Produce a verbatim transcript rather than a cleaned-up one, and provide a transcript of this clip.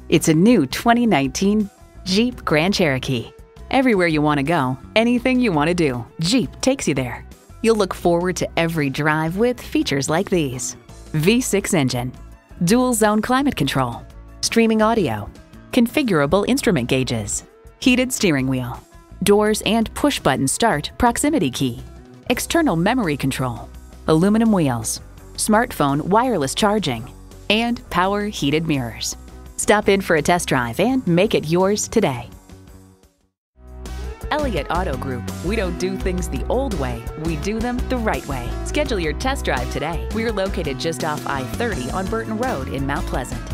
It's a new twenty nineteen Jeep Grand Cherokee. Everywhere you want to go, anything you want to do, Jeep takes you there. You'll look forward to every drive with features like these: V six engine, dual zone climate control, streaming audio, configurable instrument gauges, heated steering wheel, doors and push-button start proximity key, external memory control, aluminum wheels, smartphone wireless charging, and power heated mirrors. Stop in for a test drive and make it yours today. Elliott Auto Group. We don't do things the old way, we do them the right way. Schedule your test drive today. We're located just off I thirty on Burton Road in Mount Pleasant.